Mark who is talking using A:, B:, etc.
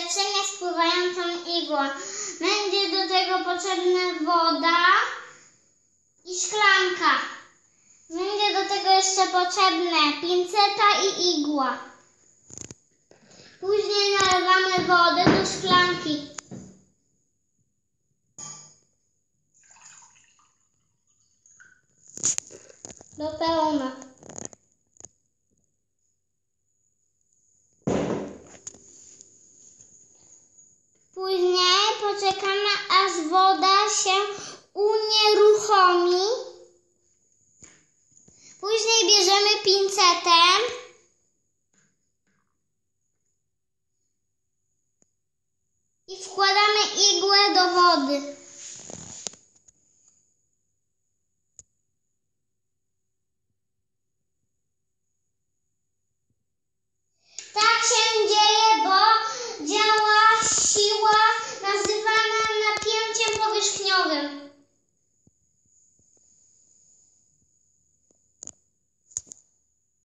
A: naczynie z pływającą igłą. Będzie do tego potrzebna woda i szklanka. Będzie do tego jeszcze potrzebne pinceta i igła. Później nalewamy wodę do szklanki. Do pełna. Później poczekamy, aż woda się unieruchomi. Później bierzemy pincetem i wkładamy igłę do wody. Tak się dzieje, bo działa siła nazywana napięciem powierzchniowym.